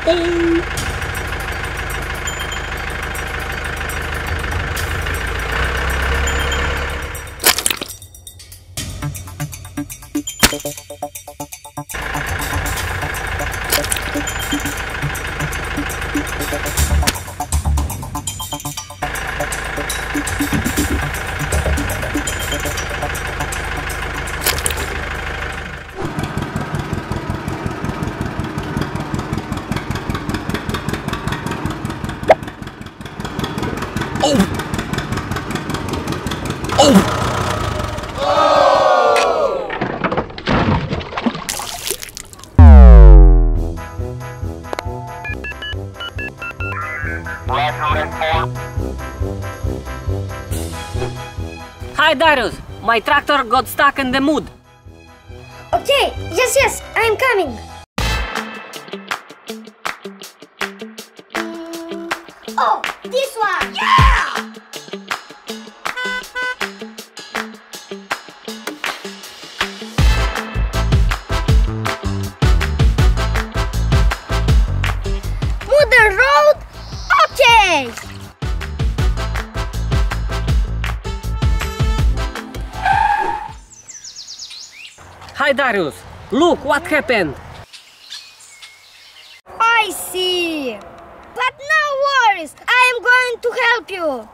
Hi Darius, my tractor got stuck in the mud. Okay, yes, I'm coming. Oh, this one! Yeah! Mother road? Okay! Hi Darius, look what happened. I see. But no worries, I am going to help you.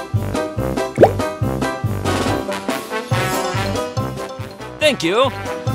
Thank you.